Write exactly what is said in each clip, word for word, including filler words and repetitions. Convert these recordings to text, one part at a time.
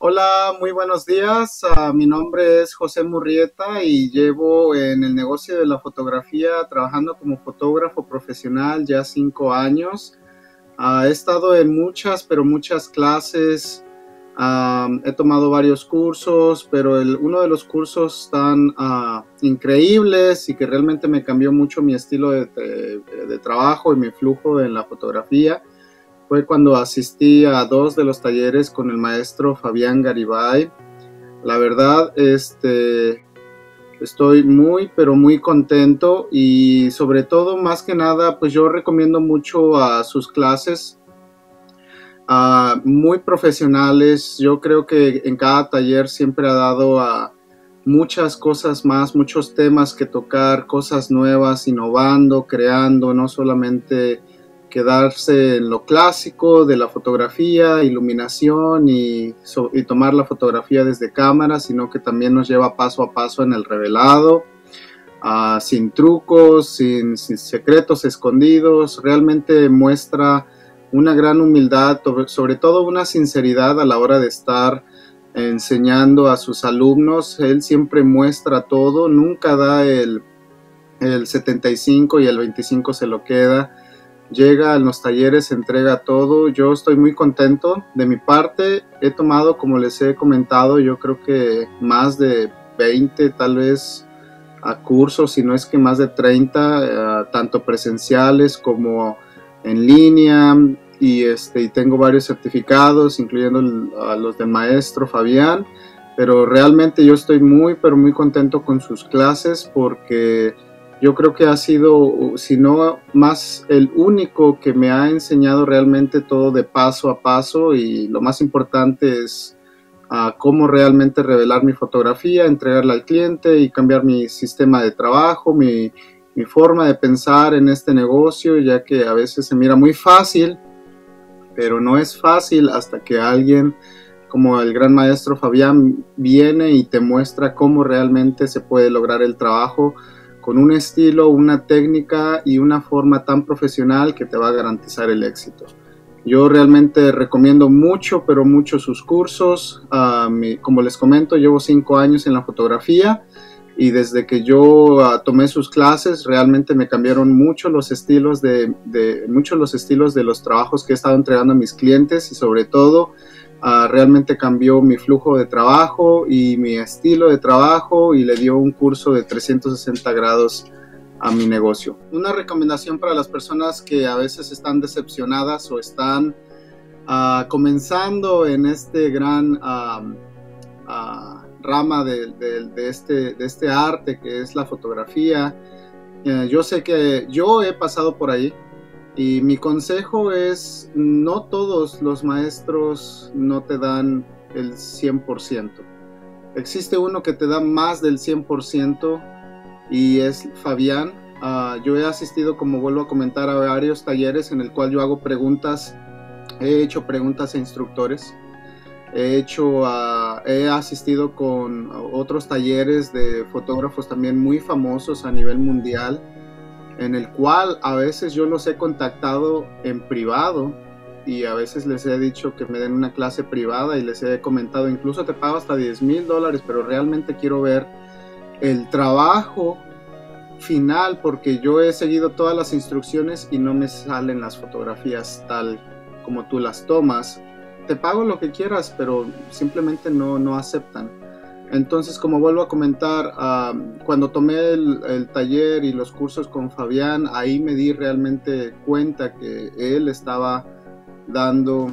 Hola, muy buenos días. Ah, mi nombre es José Murrieta y llevo en el negocio de la fotografía trabajando como fotógrafo profesional ya cinco años. Ah, he estado en muchas, pero muchas clases. Ah, he tomado varios cursos, pero el, uno de los cursos tan ah, increíbles y que realmente me cambió mucho mi estilo de, de, de trabajo y mi flujo en la fotografía fue cuando asistí a dos de los talleres con el maestro Fabián Garibay. La verdad, este, estoy muy, pero muy contento y sobre todo, más que nada, pues yo recomiendo mucho a sus clases, uh, muy profesionales. Yo creo que en cada taller siempre ha dado a muchas cosas más, muchos temas que tocar, cosas nuevas, innovando, creando, no solamente quedarse en lo clásico de la fotografía, iluminación y, so, y tomar la fotografía desde cámara, sino que también nos lleva paso a paso en el revelado, uh, sin trucos, sin, sin secretos escondidos. Realmente muestra una gran humildad, sobre todo una sinceridad a la hora de estar enseñando a sus alumnos. Él siempre muestra todo, nunca da el, el setenta y cinco y el veinticinco se lo queda. Llega en los talleres, entrega todo. Yo estoy muy contento. De mi parte, he tomado, como les he comentado, yo creo que más de veinte tal vez a cursos, si no es que más de treinta, uh, tanto presenciales como en línea, y, este, y tengo varios certificados, incluyendo el, a los del maestro Fabián, pero realmente yo estoy muy, pero muy contento con sus clases porque yo creo que ha sido, si no más, el único que me ha enseñado realmente todo de paso a paso, y lo más importante es uh, cómo realmente revelar mi fotografía, entregarla al cliente y cambiar mi sistema de trabajo, mi, mi forma de pensar en este negocio, ya que a veces se mira muy fácil, pero no es fácil hasta que alguien como el gran maestro Fabián viene y te muestra cómo realmente se puede lograr el trabajo con un estilo, una técnica y una forma tan profesional que te va a garantizar el éxito. Yo realmente recomiendo mucho, pero mucho sus cursos. Uh, mi, como les comento, llevo cinco años en la fotografía y desde que yo uh, tomé sus clases realmente me cambiaron mucho los estilos de, de, mucho los estilos de los trabajos que he estado entregando a mis clientes, y sobre todo Uh, realmente cambió mi flujo de trabajo y mi estilo de trabajo, y le dio un curso de trescientos sesenta grados a mi negocio. Una recomendación para las personas que a veces están decepcionadas o están uh, comenzando en este gran uh, uh, rama de, de, de, este, de este arte que es la fotografía. Uh, yo sé que yo he pasado por ahí. Y mi consejo es, no todos los maestros no te dan el cien por ciento. Existe uno que te da más del cien por ciento y es Fabián. Uh, yo he asistido, como vuelvo a comentar, a varios talleres en el cual yo hago preguntas. He hecho preguntas a instructores. He, hecho, uh, he asistido con otros talleres de fotógrafos también muy famosos a nivel mundial, en el cual a veces yo los he contactado en privado y a veces les he dicho que me den una clase privada y les he comentado, incluso te pago hasta diez mil dólares, pero realmente quiero ver el trabajo final porque yo he seguido todas las instrucciones y no me salen las fotografías tal como tú las tomas. Te pago lo que quieras, pero simplemente no, no aceptan. Entonces, como vuelvo a comentar, uh, cuando tomé el, el taller y los cursos con Fabián, ahí me di realmente cuenta que él estaba dando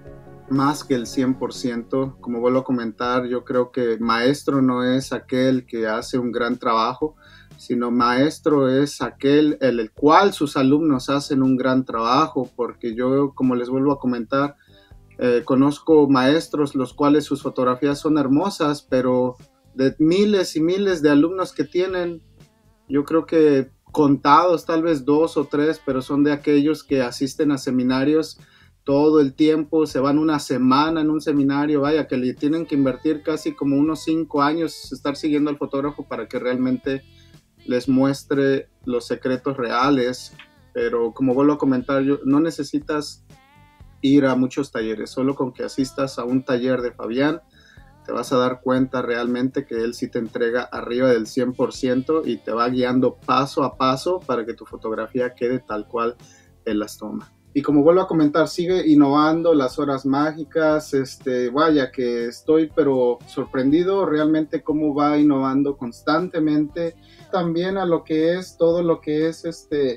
más que el cien por ciento. Como vuelvo a comentar, yo creo que maestro no es aquel que hace un gran trabajo, sino maestro es aquel en el cual sus alumnos hacen un gran trabajo, porque yo, como les vuelvo a comentar, Eh, conozco maestros los cuales sus fotografías son hermosas, pero de miles y miles de alumnos que tienen, yo creo que contados, tal vez dos o tres, pero son de aquellos que asisten a seminarios todo el tiempo, se van una semana en un seminario, vaya, que le tienen que invertir casi como unos cinco años estar siguiendo al fotógrafo para que realmente les muestre los secretos reales. Pero como vuelvo a comentar, yo, no necesitas ir a muchos talleres, solo con que asistas a un taller de Fabián te vas a dar cuenta realmente que él sí te entrega arriba del cien por ciento y te va guiando paso a paso para que tu fotografía quede tal cual él las toma. Y como vuelvo a comentar, sigue innovando las horas mágicas, este, vaya que estoy pero sorprendido realmente cómo va innovando constantemente. También a lo que es todo lo que es este,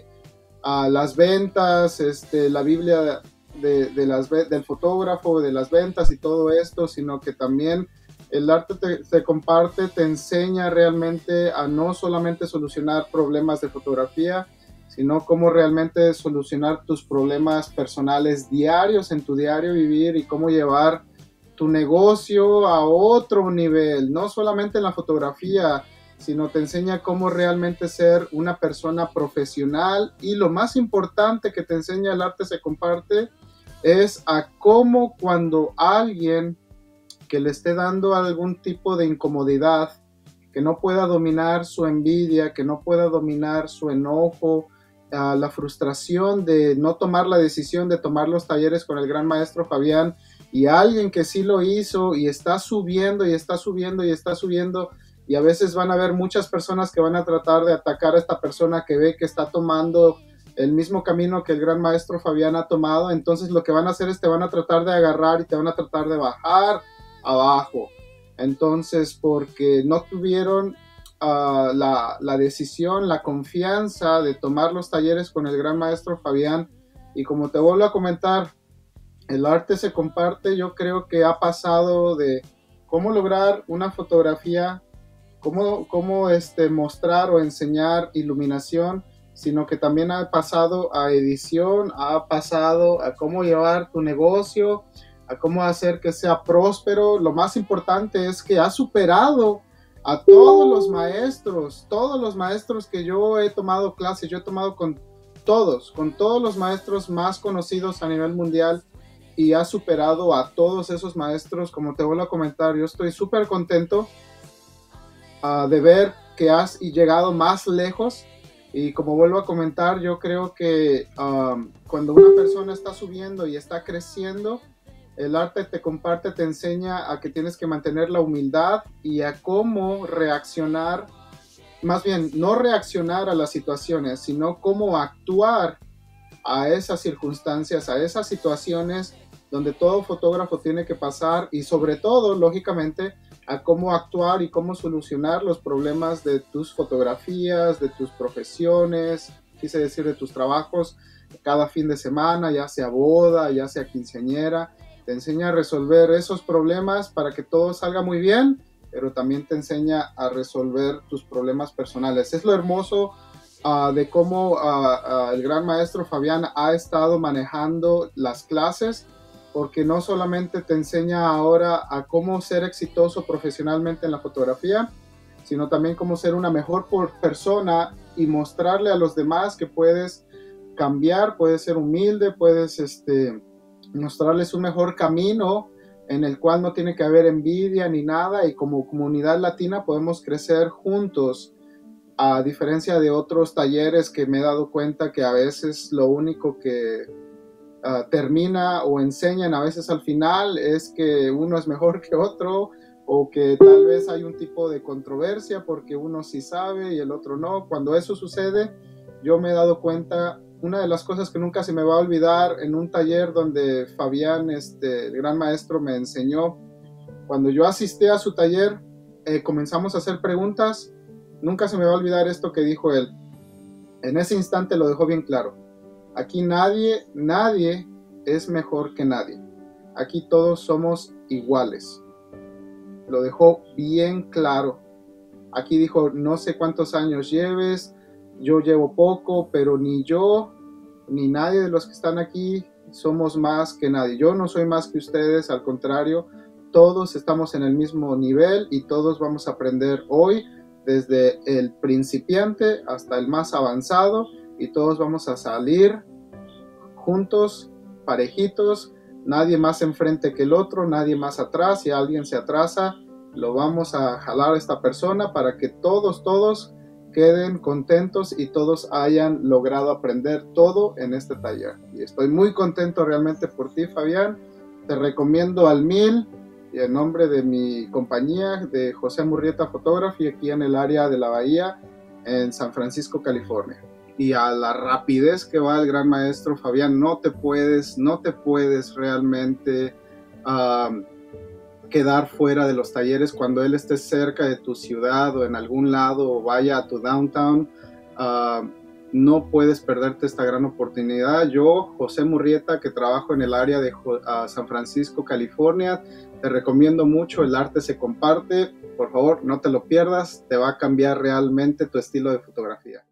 a las ventas, este, la Biblia de, de las, del fotógrafo, de las ventas y todo esto, sino que también el arte te, te comparte, te enseña realmente a no solamente solucionar problemas de fotografía, sino cómo realmente solucionar tus problemas personales diarios en tu diario vivir y cómo llevar tu negocio a otro nivel, no solamente en la fotografía, sino te enseña cómo realmente ser una persona profesional, y lo más importante que te enseña el arte se comparte es a cómo cuando alguien que le esté dando algún tipo de incomodidad, que no pueda dominar su envidia, que no pueda dominar su enojo, Uh, la frustración de no tomar la decisión de tomar los talleres con el gran maestro Fabián, y alguien que sí lo hizo y está subiendo y está subiendo y está subiendo, y a veces van a haber muchas personas que van a tratar de atacar a esta persona que ve que está tomando el mismo camino que el gran maestro Fabián ha tomado. Entonces lo que van a hacer es te van a tratar de agarrar y te van a tratar de bajar abajo, entonces porque no tuvieron Uh, la, la decisión, la confianza de tomar los talleres con el gran maestro Fabián. Y como te vuelvo a comentar, el arte se comparte. Yo creo que ha pasado de cómo lograr una fotografía, cómo, cómo este, mostrar o enseñar iluminación, sino que también ha pasado a edición, ha pasado a cómo llevar tu negocio, a cómo hacer que sea próspero. Lo más importante es que ha superado a todos los maestros, todos los maestros que yo he tomado clases, yo he tomado con todos, con todos los maestros más conocidos a nivel mundial, y ha superado a todos esos maestros. Como te vuelvo a comentar, yo estoy súper contento uh, de ver que has llegado más lejos, y como vuelvo a comentar, yo creo que um, cuando una persona está subiendo y está creciendo, el arte te comparte, te enseña a que tienes que mantener la humildad y a cómo reaccionar, más bien no reaccionar a las situaciones, sino cómo actuar a esas circunstancias, a esas situaciones donde todo fotógrafo tiene que pasar, y sobre todo, lógicamente, a cómo actuar y cómo solucionar los problemas de tus fotografías, de tus profesiones, quise decir de tus trabajos, cada fin de semana, ya sea boda, ya sea quinceañera. Te enseña a resolver esos problemas para que todo salga muy bien, pero también te enseña a resolver tus problemas personales. Es lo hermoso uh, de cómo uh, uh, el gran maestro Fabián ha estado manejando las clases, porque no solamente te enseña ahora a cómo ser exitoso profesionalmente en la fotografía, sino también cómo ser una mejor persona y mostrarle a los demás que puedes cambiar, puedes ser humilde, puedes este, mostrarles un mejor camino en el cual no tiene que haber envidia ni nada, y como comunidad latina podemos crecer juntos, a diferencia de otros talleres que me he dado cuenta que a veces lo único que uh, termina o enseñan a veces al final es que uno es mejor que otro, o que tal vez hay un tipo de controversia porque uno sí sabe y el otro no. Cuando eso sucede, yo me he dado cuenta, una de las cosas que nunca se me va a olvidar en un taller donde Fabián, este, el gran maestro, me enseñó, cuando yo asistí a su taller, eh, comenzamos a hacer preguntas. Nunca se me va a olvidar esto que dijo él. En ese instante lo dejó bien claro. Aquí nadie, nadie es mejor que nadie. Aquí todos somos iguales. Lo dejó bien claro. Aquí dijo, no sé cuántos años lleves, yo llevo poco, pero ni yo, ni nadie de los que están aquí somos más que nadie. Yo no soy más que ustedes, al contrario, todos estamos en el mismo nivel y todos vamos a aprender hoy, desde el principiante hasta el más avanzado, y todos vamos a salir juntos, parejitos, nadie más enfrente que el otro, nadie más atrás. Si alguien se atrasa, lo vamos a jalar a esta persona para que todos, todos queden contentos y todos hayan logrado aprender todo en este taller. Y estoy muy contento realmente por ti, Fabián. Te recomiendo al mil. en nombre de mi compañía de José Murrieta Photography aquí en el área de la Bahía en San Francisco, California. Y a la rapidez que va el gran maestro Fabián, no te puedes, no te puedes realmente um, quedar fuera de los talleres cuando él esté cerca de tu ciudad o en algún lado o vaya a tu downtown. Uh, no puedes perderte esta gran oportunidad. Yo, José Murrieta, que trabajo en el área de uh, San Francisco, California, te recomiendo mucho. El arte se comparte. Por favor, no te lo pierdas. Te va a cambiar realmente tu estilo de fotografía.